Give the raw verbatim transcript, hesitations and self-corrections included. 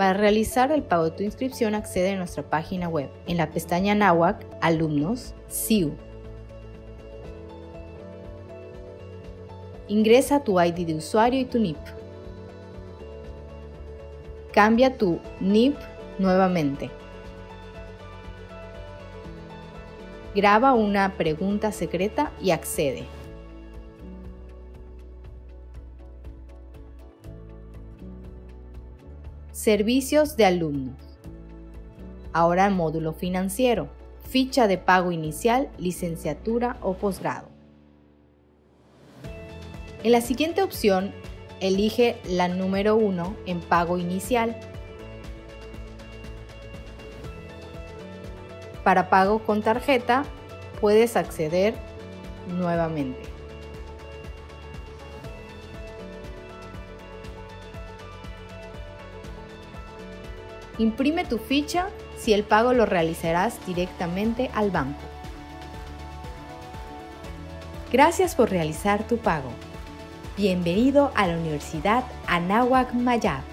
Para realizar el pago de tu inscripción, accede a nuestra página web. En la pestaña Náhuac, Alumnos, S I U. Ingresa tu I D de usuario y tu N I P. Cambia tu N I P nuevamente. Graba una pregunta secreta y accede. Servicios de alumnos. Ahora el módulo financiero. Ficha de pago inicial, licenciatura o posgrado. En la siguiente opción, elige la número uno en pago inicial. Para pago con tarjeta, puedes acceder nuevamente. Imprime tu ficha si el pago lo realizarás directamente al banco. Gracias por realizar tu pago. Bienvenido a la Universidad Anáhuac Mayab.